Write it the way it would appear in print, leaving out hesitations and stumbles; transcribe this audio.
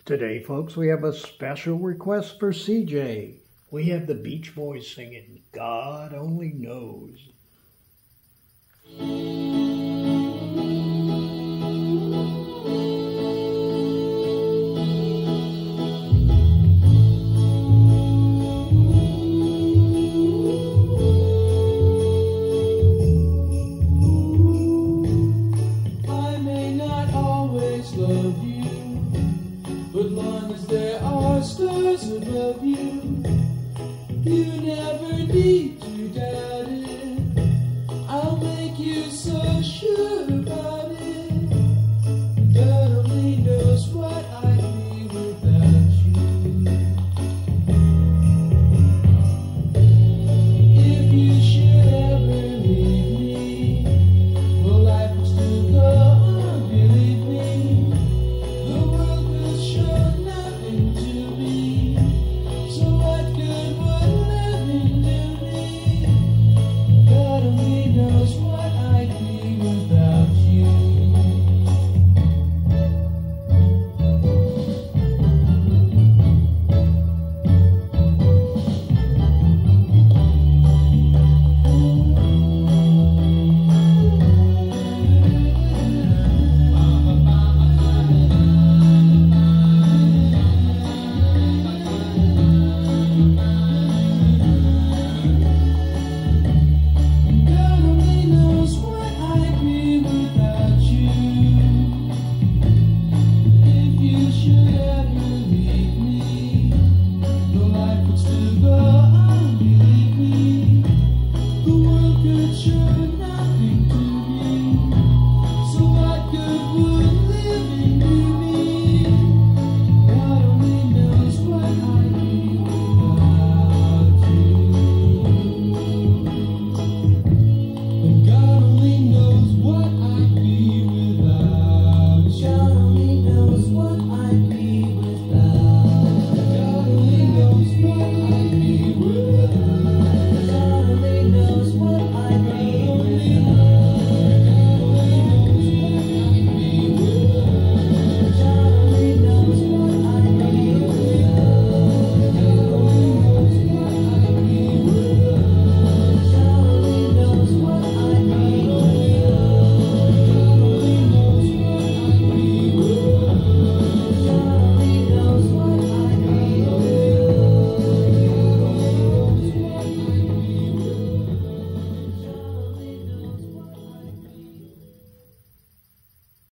Today, folks, we have a special request for CJ. We have the Beach Boys singing God Only Knows. I may not always love you, but long as there are stars above you, you never need